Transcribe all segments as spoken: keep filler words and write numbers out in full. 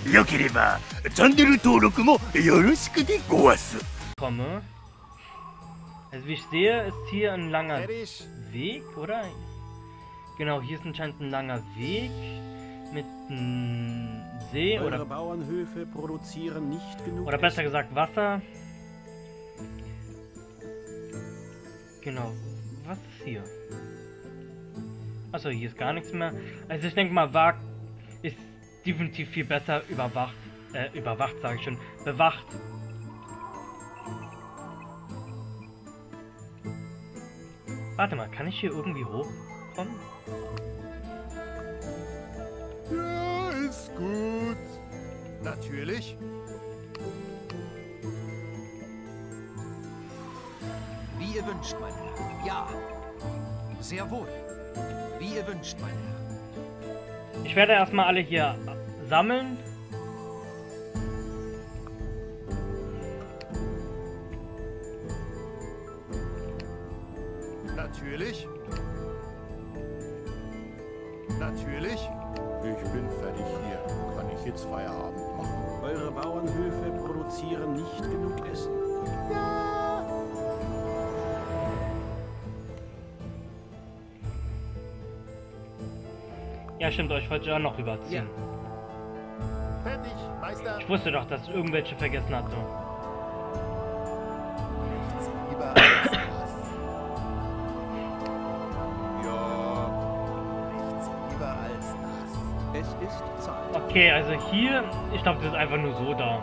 よければチャンネル登録もよろしくでごわす。 Komme. Also wie ich sehe, ist hier ein langer Weg, oder? Genau, hier ist anscheinend ein langer Weg mit einem See oder Bauernhöfe produzieren nicht genug. Oder besser gesagt Wasser. Genau. Was ist hier? Achso, hier ist gar nichts mehr. Also ich denke mal, Wag ist definitiv viel besser überwacht. Äh, überwacht, sage ich schon. Bewacht. Warte mal, kann ich hier irgendwie hochkommen? Ja, ist gut. Natürlich. Wie ihr wünscht, mein Herr. Ja. Sehr wohl. Wie ihr wünscht, mein Herr. Ich werde erstmal alle hier sammeln. Natürlich. Natürlich. Ich bin fertig hier. Kann ich jetzt Feierabend machen? Eure Bauernhöfe produzieren nicht genug Essen. Ja, stimmt, euch wollte ich auch noch rüberziehen. Ja. Fertig, Meister. Ich wusste doch, dass ich irgendwelche vergessen hatte. Nichts lieber als das. Ja. Nichts lieber als das. Es ist Zeit. Okay, also hier, ich glaube, das ist einfach nur so da.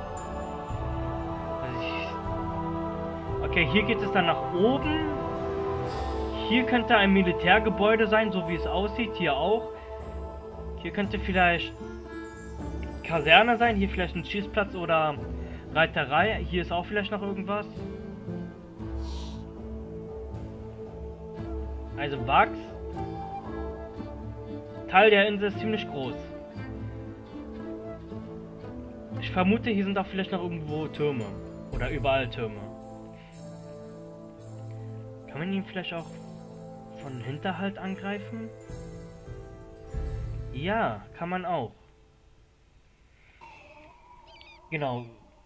Also ich, okay, hier geht es dann nach oben. Hier könnte ein Militärgebäude sein, so wie es aussieht. Hier auch. Hier könnte vielleicht Kaserne sein. Hier vielleicht ein Schießplatz oder Reiterei. Hier ist auch vielleicht noch irgendwas. Also Wachs. Teil der Insel ist ziemlich groß. Ich vermute, hier sind auch vielleicht noch irgendwo Türme. Oder überall Türme. Kann man ihn vielleicht auch von Hinterhalt angreifen? Ja, kann man auch. Genau.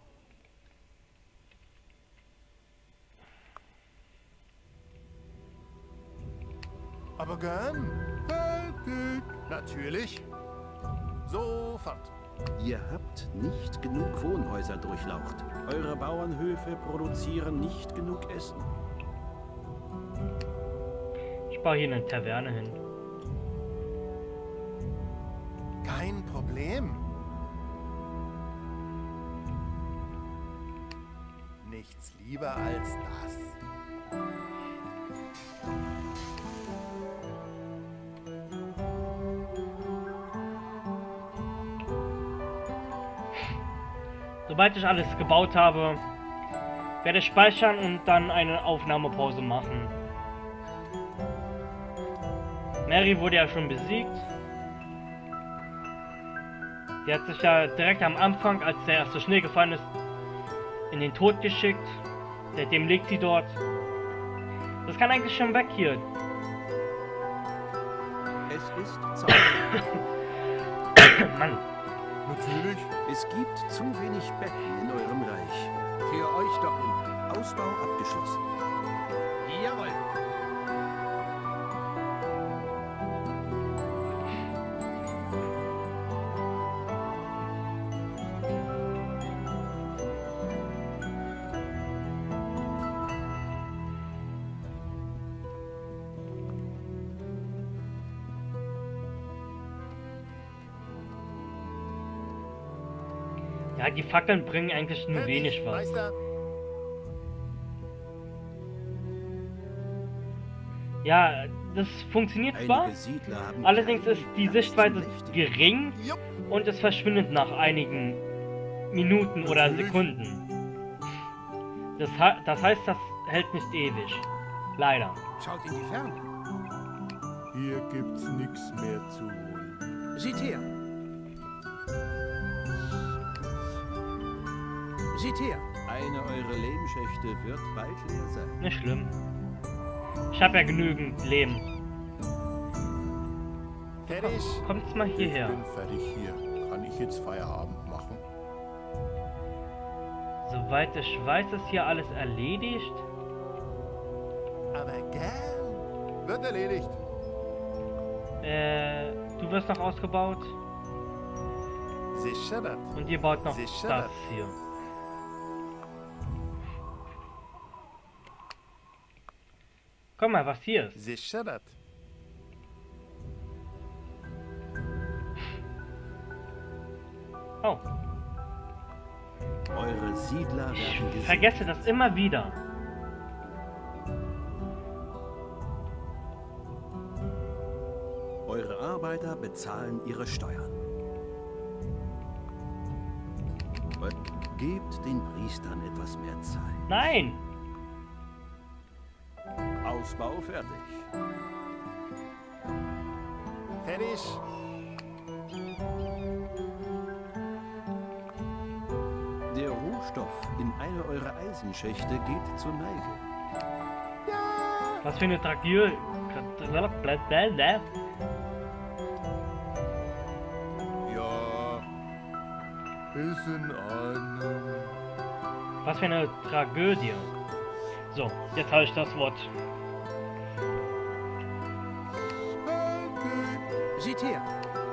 Aber gern. Fertig. Natürlich. Sofort. Ihr habt nicht genug Wohnhäuser durchlaucht. Eure Bauernhöfe produzieren nicht genug Essen. Ich baue hier eine Taverne hin. Kein Problem. Nichts lieber als das. Sobald ich alles gebaut habe, werde ich speichern und dann eine Aufnahmepause machen. Mary wurde ja schon besiegt. Die hat sich ja direkt am Anfang, als der erste Schnee gefallen ist, in den Tod geschickt. Seitdem liegt sie dort. Das kann eigentlich schon weg hier. Es ist Zeit. Mann. Natürlich. Es gibt zu wenig Betten in eurem Reich. Für euch doch immer. Ausbau abgeschlossen. Jawohl. Ja, die Fackeln bringen eigentlich nur Fertig, wenig was. Meister. Ja, das funktioniert zwar, Einige Siedler haben allerdings keine ist die ganzen Sichtweite Nächte. gering Jupp. und es verschwindet nach einigen Minuten oder Natürlich. Sekunden. Das, he das heißt, das hält nicht ewig. Leider. Schaut in die Ferne. Hier gibt's nichts mehr zu holen. Seht her. Seht her. Eine eurer Lehmschächte wird bald leer sein. Nicht schlimm. Ich habe ja genügend Leben. Fertig. Kommt's mal hierher. Ich bin fertig hier. Kann ich jetzt Feierabend machen? Soweit ich weiß, ist hier alles erledigt. Aber gern. Wird erledigt. Äh, du wirst noch ausgebaut. Sicher das. Und ihr baut noch Sicher. das hier. Guck mal, was hier ist. Sicher das. Oh, Eure Siedler ich werden gesehen. vergesse das immer wieder. Eure Arbeiter bezahlen ihre Steuern. Und gebt den Priestern etwas mehr Zeit. Nein! Ausbau fertig. Fertig. Der Rohstoff in eine eurer Eisenschächte geht zur Neige. Was für eine Tragödie. Ja. Ist in Ordnung. Was für eine Tragödie. So, jetzt habe ich das Wort. Seht her.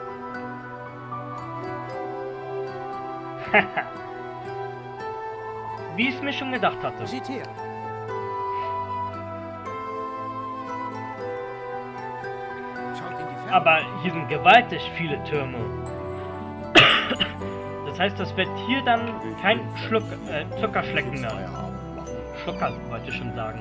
Wie ich es mir schon gedacht hatte. Seht her. Schaut in die Ferne. Aber hier sind gewaltig viele Türme. Das heißt, das wird hier dann kein Schluck, äh, Zuckerschlecken Jetzt mehr. Feierabend machen. Schlucker, wollte ich schon sagen.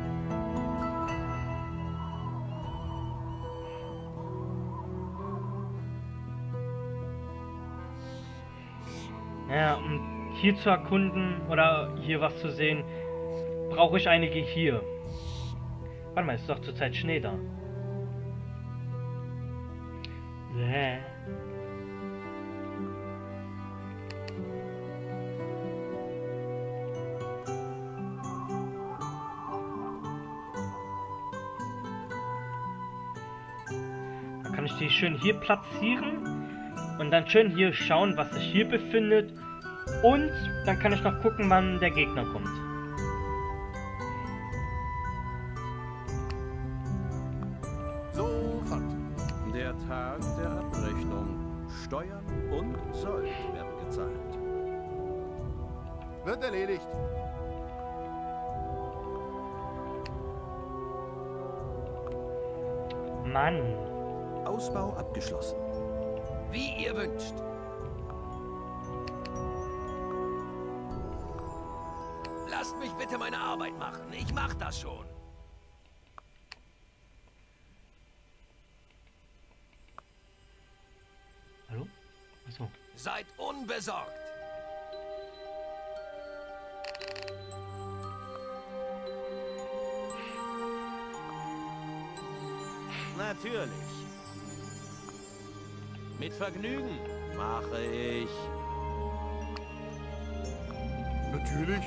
Ja, um hier zu erkunden oder hier was zu sehen, brauche ich einige hier. Warte mal, ist doch zurzeit Schnee da. Bäh. Dann kann ich die schön hier platzieren und dann schön hier schauen, was sich hier befindet. Und dann kann ich noch gucken, wann der Gegner kommt. Sofort. Der Tag der Abrechnung. Steuern und Sold werden gezahlt. Wird erledigt. Mann. Ausbau abgeschlossen. Wie ihr wünscht. Lasst mich bitte meine Arbeit machen. Ich mach das schon. Hallo? Achso. Seid unbesorgt. Natürlich. Mit Vergnügen mache ich. Natürlich.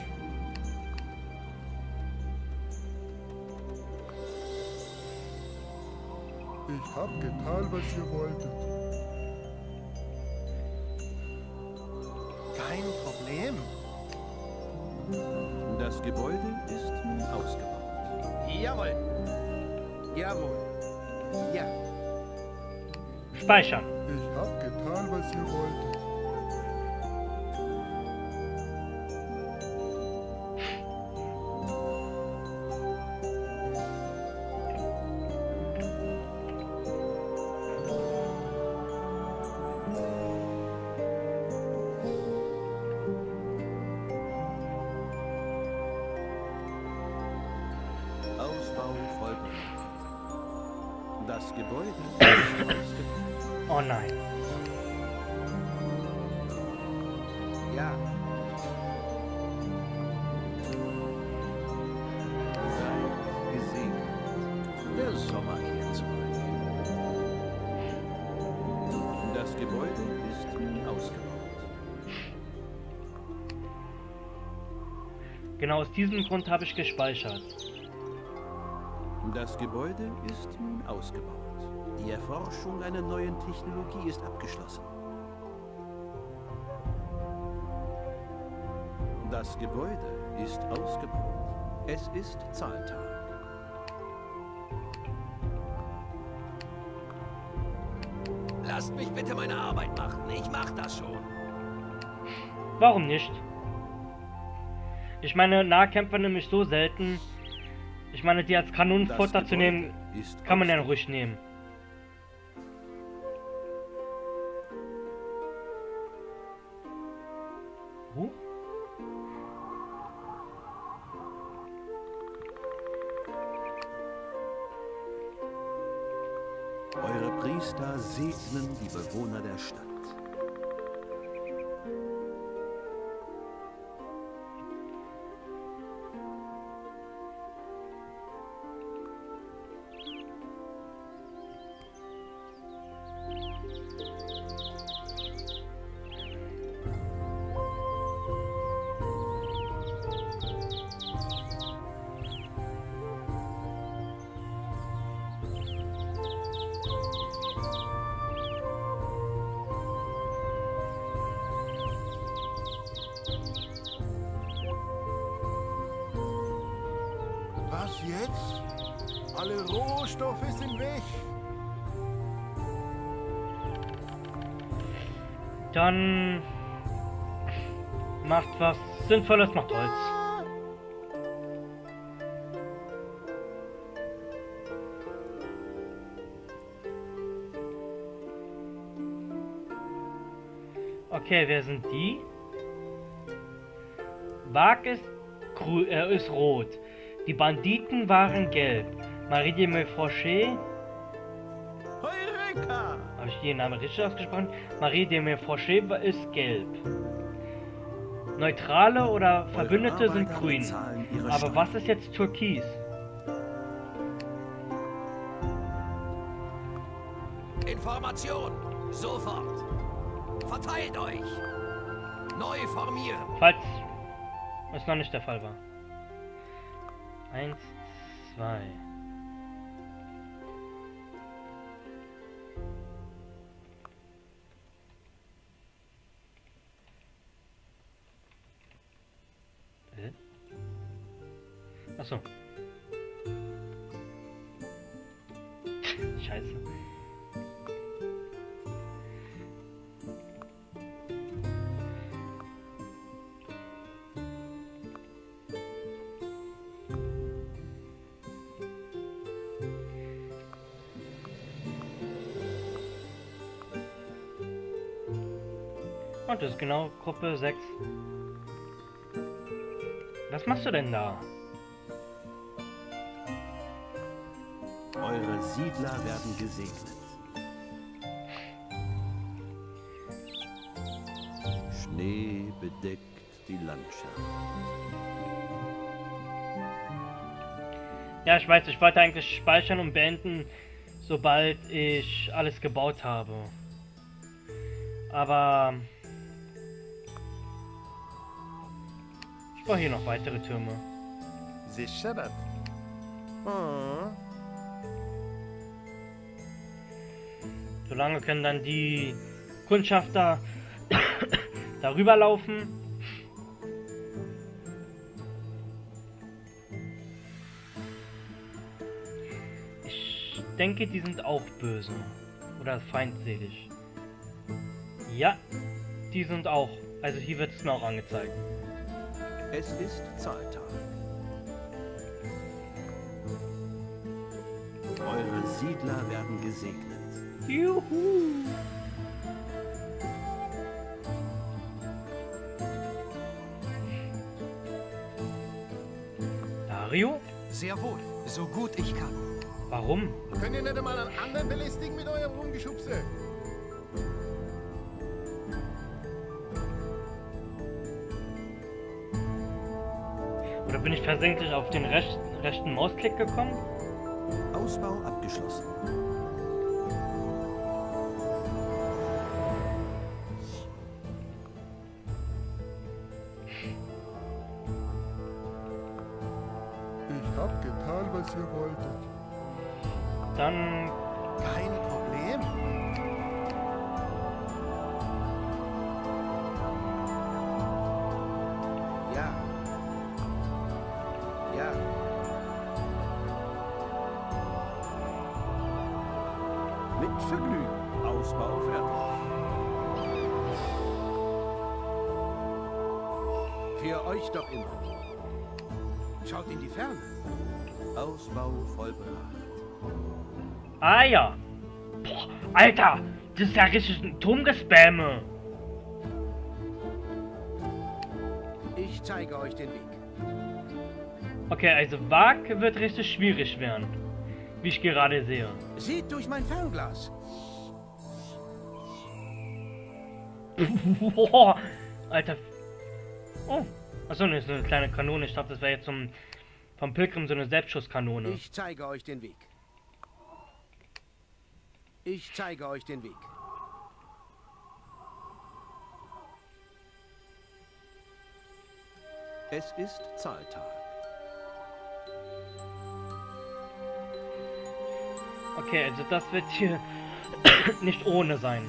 Ich hab getan, was ihr wolltet. Kein Problem. Das Gebäude ist nun ausgebaut. Jawohl. Jawohl. Ja. Speichern. Ich hab getan, was ihr wolltet. Ausbau vollbracht. Das Gebäude ist ausgebaut. Oh nein. Ja. Seid gesegnet. Der Sommer kehrt zurück. Das Gebäude ist nun ausgebaut. Genau aus diesem Grund habe ich gespeichert. Das Gebäude ist nun ausgebaut. Die Erforschung einer neuen Technologie ist abgeschlossen. Das Gebäude ist ausgebaut. Es ist Zahltag. Lasst mich bitte meine Arbeit machen. Ich mach das schon. Warum nicht? Ich meine, Nahkämpfer nämlich so selten. Ich meine, die als Kanonenfutter zu nehmen, kann man ja ruhig nehmen. Huh? Eure Priester segnen die Bewohner der Stadt. Was jetzt? Alle Rohstoffe sind weg. Dann macht was Sinnvolles, macht Holz. Okay, wer sind die? Wag ist, grü äh, ist rot. Die Banditen waren gelb. Marie de Méfroché. Heureka! Habe ich den Namen richtig ausgesprochen? Marie de Méfroché ist gelb. Neutrale oder Verbündete sind grün. Aber was ist jetzt Türkis? Information! Sofort! Verteilt euch! Neu formieren! Falls es noch nicht der Fall war. Eins, zwei. Äh? Ach so. Scheiße. Und das ist genau Gruppe sechs. Was machst du denn da? Eure Siedler werden gesegnet. Schnee bedeckt die Landschaft. Ja, ich weiß, ich wollte eigentlich speichern und beenden, sobald ich alles gebaut habe. Aber ich brauche hier noch weitere Türme. Sicher das? Oh. Solange können dann die Kundschafter darüber laufen. Ich denke, die sind auch böse. Oder feindselig. Ja, die sind auch. Also hier wird es mir auch angezeigt. Es ist Zahltag. Eure Siedler werden gesegnet. Juhu! Dario? Sehr wohl, so gut ich kann. Warum? Könnt ihr nicht einmal einen anderen belästigen mit eurem Rumgeschubse? Oder bin ich versehentlich auf den rechten, rechten Mausklick gekommen? Ausbau abgeschlossen. Ich hab getan, was ihr wolltet. Dann Kein Problem. Ja, Vergnügen. Ausbau fertig. Für euch doch immer. Schaut in die Ferne. Ausbau vollbracht. Ah ja. Boah, Alter, das ist ja richtig ein Turmgespamme. Ich zeige euch den Weg. Okay, also Wag wird richtig schwierig werden. Wie ich gerade sehe. Seht durch mein Fernglas. Boah, Alter. Oh. Achso, ne, ist eine kleine Kanone. Ich dachte, das wäre jetzt zum, vom Pilgrim so eine Selbstschusskanone. Ich zeige euch den Weg. Ich zeige euch den Weg. Es ist Zahltag. Okay, also das wird hier nicht ohne sein.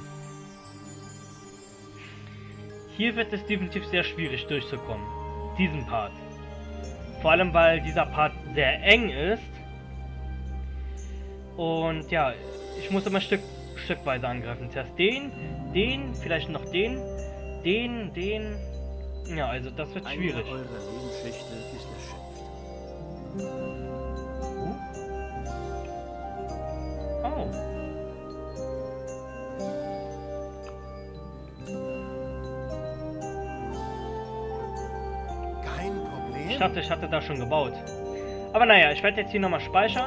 Hier wird es definitiv sehr schwierig durchzukommen. Diesen Part. Vor allem, weil dieser Part sehr eng ist. Und ja, ich muss immer Stück, stückweise angreifen. Zuerst den, den, vielleicht noch den, den, den. Ja, also das wird schwierig. Eine eurer Lehmschächte ist erschöpft. Oh. Kein Problem. Ich dachte, ich hatte da schon gebaut. Aber naja, ich werde jetzt hier nochmal speichern.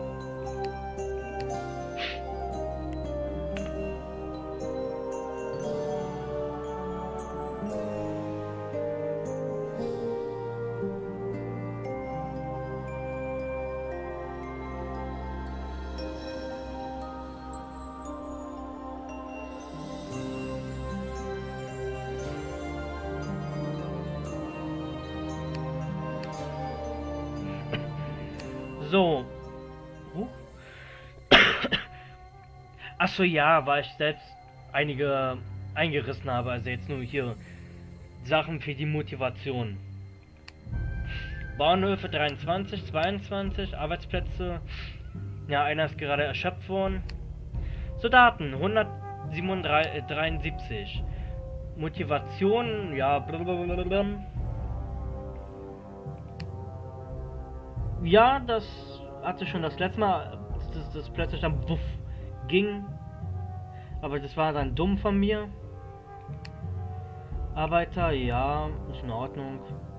So. Huh. Achso, ja, weil ich selbst einige eingerissen habe. Also jetzt nur hier Sachen für die Motivation. Bauernhöfe dreiundzwanzig, zweiundzwanzig, Arbeitsplätze. Ja, einer ist gerade erschöpft worden. Soldaten, hundertsiebenunddreißig. Motivation, ja, blablabla. Ja, das hatte schon das letzte Mal, dass das plötzlich dann wuff ging. Aber das war dann dumm von mir. Arbeiter, ja, ist in Ordnung.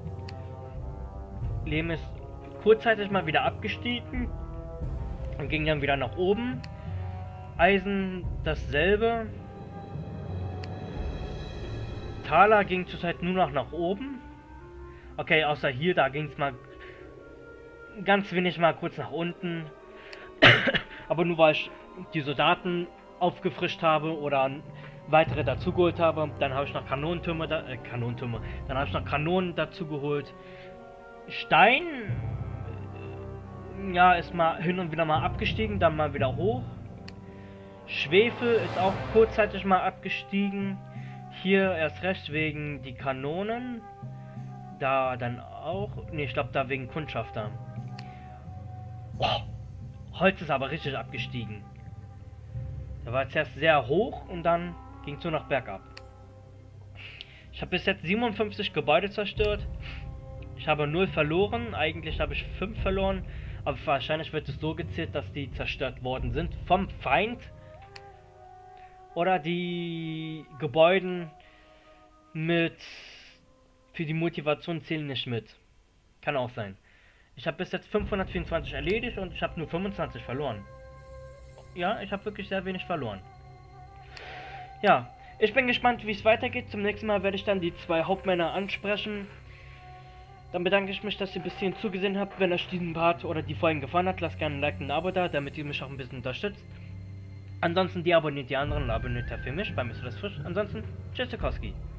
Lehm ist kurzzeitig mal wieder abgestiegen und ging dann wieder nach oben. Eisen dasselbe. Taler ging zurzeit nur noch nach oben. Okay, außer hier, da ging es mal ganz wenig mal kurz nach unten. Aber nur weil ich die Soldaten aufgefrischt habe oder weitere dazugeholt habe, dann habe ich noch Kanonentürme, da, äh, Kanonentürme, dann habe ich noch Kanonen dazu geholt. Stein, äh, ja, ist mal hin und wieder mal abgestiegen, dann mal wieder hoch. Schwefel ist auch kurzzeitig mal abgestiegen. Hier erst recht wegen die Kanonen. Da dann auch, ne, ich glaube da wegen Kundschafter. Oh, Holz ist aber richtig abgestiegen. Da war zuerst sehr hoch und dann ging es nur noch bergab. Ich habe bis jetzt siebenundfünfzig Gebäude zerstört. Ich habe null verloren. Eigentlich habe ich fünf verloren. Aber wahrscheinlich wird es so gezählt, dass die zerstört worden sind vom Feind. Oder die Gebäude mit für die Motivation zählen nicht mit. Kann auch sein. Ich habe bis jetzt fünfhundertvierundzwanzig erledigt und ich habe nur fünfundzwanzig verloren. Ja, ich habe wirklich sehr wenig verloren. Ja, ich bin gespannt, wie es weitergeht. Zum nächsten Mal werde ich dann die zwei Hauptmänner ansprechen. Dann bedanke ich mich, dass ihr bis hierhin zugesehen habt. Wenn euch diesen Part oder die Folgen gefallen hat, lasst gerne ein Like und ein Abo da, damit ihr mich auch ein bisschen unterstützt. Ansonsten, die abonniert die anderen und abonniert ja für mich bei Mister Frisch. Ansonsten, tschüss, Sikowski.